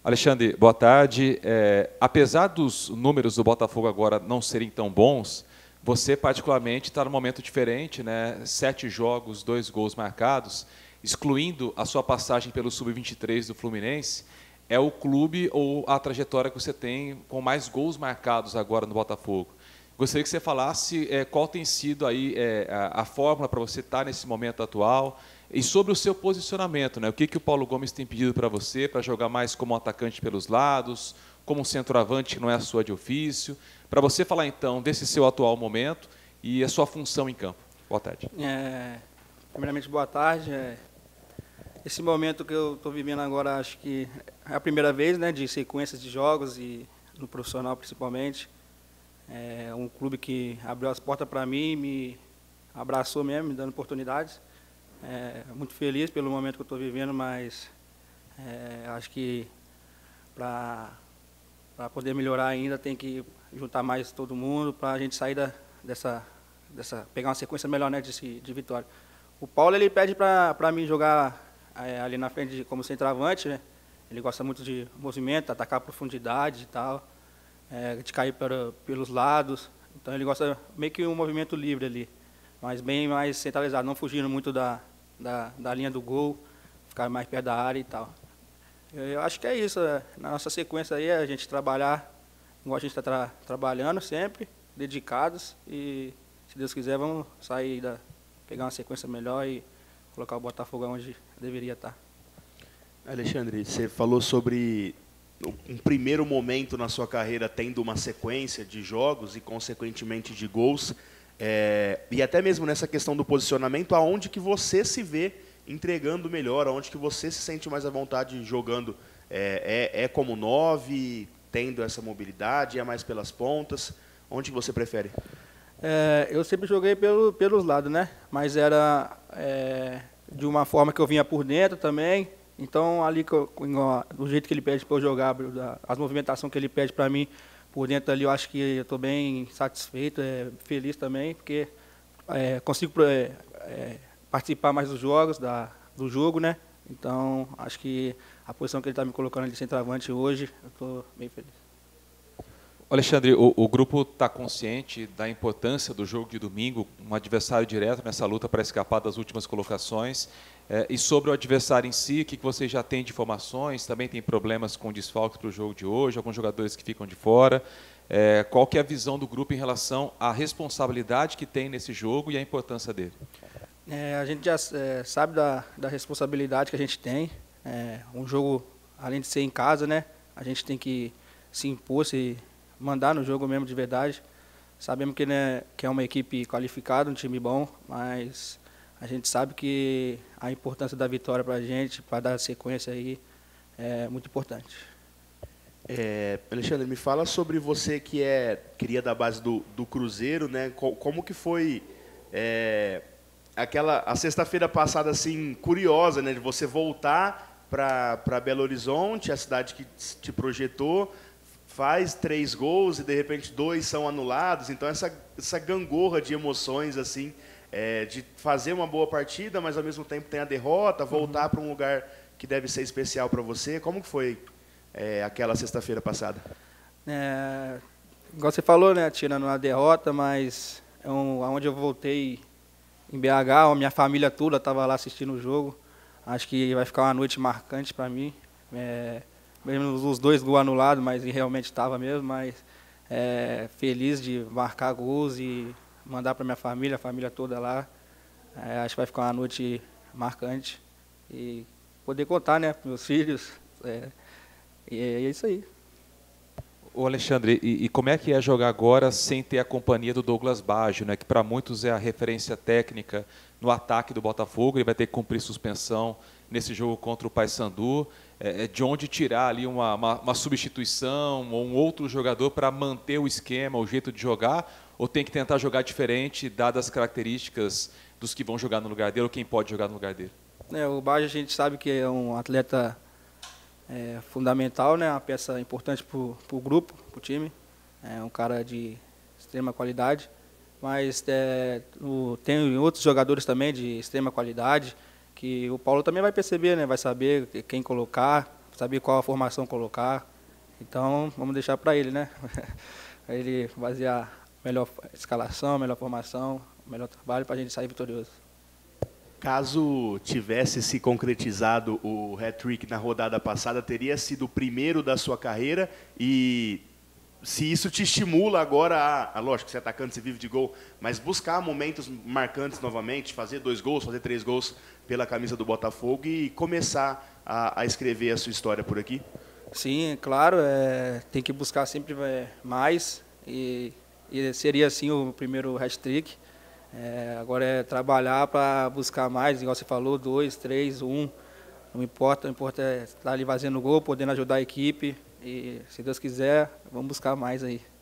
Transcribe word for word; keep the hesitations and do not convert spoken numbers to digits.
Alexandre, boa tarde. É, apesar dos números do Botafogo agora não serem tão bons, você particularmente está num momento diferente, né? Sete jogos, dois gols marcados, excluindo a sua passagem pelo sub vinte e três do Fluminense, é o clube ou a trajetória que você tem com mais gols marcados agora no Botafogo. Gostaria que você falasse é, qual tem sido aí, é, a, a fórmula para você estar nesse momento atual e sobre o seu posicionamento, né? O que, que o Paulo Gomes tem pedido para você, para jogar mais como um atacante pelos lados, como um centroavante que não é a sua de ofício, para você falar então desse seu atual momento e a sua função em campo. Boa tarde. É, primeiramente, boa tarde. É, esse momento que eu estou vivendo agora, acho que é a primeira vez, né, de sequências de jogos e no profissional principalmente. É um clube que abriu as portas para mim, me abraçou mesmo, me dando oportunidades. É, muito feliz pelo momento que eu estou vivendo, mas é, acho que para para poder melhorar ainda tem que juntar mais todo mundo para a gente sair da, dessa, dessa, pegar uma sequência melhor, né, de, de vitória. O Paulo, ele pede para mim jogar é, ali na frente de, como centroavante, né? Ele gosta muito de movimento, atacar a profundidade e tal, é, de cair para, pelos lados. Então ele gosta meio que um movimento livre ali, mas bem mais centralizado, não fugindo muito da, da, da linha do gol, ficar mais perto da área e tal. Eu acho que é isso, na nossa sequência aí é a gente trabalhar, igual a gente está tra trabalhando sempre, dedicados, e se Deus quiser vamos sair, da, pegar uma sequência melhor e colocar o Botafogo onde deveria estar. Alexandre, você falou sobre um primeiro momento na sua carreira tendo uma sequência de jogos e, consequentemente, de gols, é, e até mesmo nessa questão do posicionamento, aonde que você se vê entregando melhor, aonde que você se sente mais à vontade jogando, é, é, é como nove, tendo essa mobilidade, é mais pelas pontas, onde que você prefere? É, eu sempre joguei pelo, pelos lados, né? Mas era é, de uma forma que eu vinha por dentro também, então ali que eu, do jeito que ele pede para eu jogar, as movimentações que ele pede para mim por dentro ali, eu acho que eu estou bem satisfeito, é, feliz também, porque é, consigo é, é, participar mais dos jogos, da, do jogo, né? Então, acho que a posição que ele está me colocando de centroavante hoje, eu estou bem feliz. Alexandre, o, o grupo está consciente da importância do jogo de domingo, um adversário direto nessa luta para escapar das últimas colocações. É, e sobre o adversário em si, o que você já tem de informações? Também tem problemas com desfalques para o jogo de hoje, alguns jogadores que ficam de fora. É, qual que é a visão do grupo em relação à responsabilidade que tem nesse jogo e a importância dele? É, a gente já é, sabe da, da responsabilidade que a gente tem. É, um jogo, além de ser em casa, né, a gente tem que se impor, se mandar no jogo mesmo de verdade. Sabemos que, né, que é uma equipe qualificada, um time bom, mas a gente sabe que a importância da vitória para a gente, para dar sequência aí, é muito importante. É, Alexandre, me fala sobre você que é cria da base do, do Cruzeiro, né? Como que foi é, aquela a sexta-feira passada assim curiosa, né? De você voltar para para Belo Horizonte, a cidade que te projetou, faz três gols e de repente dois são anulados. Então essa essa gangorra de emoções assim, é, de fazer uma boa partida, mas ao mesmo tempo tem a derrota, voltar uhum. para um lugar que deve ser especial para você. Como que foi é, aquela sexta-feira passada? É, igual você falou, né, tirando a derrota, mas é um, onde eu voltei em B H, a minha família toda estava lá assistindo o jogo. Acho que vai ficar uma noite marcante para mim. É, mesmo os dois gols anulados, mas realmente estava mesmo, mas é, feliz de marcar gols e mandar para minha família, a família toda lá. É, acho que vai ficar uma noite marcante e poder contar, né, para meus filhos. É, e é isso aí. Ô Alexandre, e, e como é que é jogar agora sem ter a companhia do Douglas Baggio, né, que para muitos é a referência técnica no ataque do Botafogo? Ele vai ter que cumprir suspensão nesse jogo contra o Paysandu. É, de onde tirar ali uma, uma, uma substituição ou um outro jogador para manter o esquema, o jeito de jogar? Ou tem que tentar jogar diferente, dadas as características dos que vão jogar no lugar dele ou quem pode jogar no lugar dele? É, o Baggio a gente sabe que é um atleta é, fundamental, né, uma peça importante para o grupo, para o time. É um cara de extrema qualidade, mas é, o, tem outros jogadores também de extrema qualidade, que o Paulo também vai perceber, né, vai saber quem colocar, saber qual a formação colocar. Então, vamos deixar para ele, né? Ele basear a melhor escalação, a melhor formação, o melhor trabalho para a gente sair vitorioso. Caso tivesse se concretizado o hat-trick na rodada passada, teria sido o primeiro da sua carreira, e se isso te estimula agora a, a lógico, ser atacante, você vive de gol, mas buscar momentos marcantes novamente, fazer dois gols, fazer três gols pela camisa do Botafogo e começar a, a escrever a sua história por aqui? Sim, claro, é, tem que buscar sempre é, mais, e, e seria assim o primeiro hat-trick. É, agora é trabalhar para buscar mais, igual você falou, dois, três, um, não importa, o importa é estar ali fazendo gol, podendo ajudar a equipe, e se Deus quiser, vamos buscar mais aí.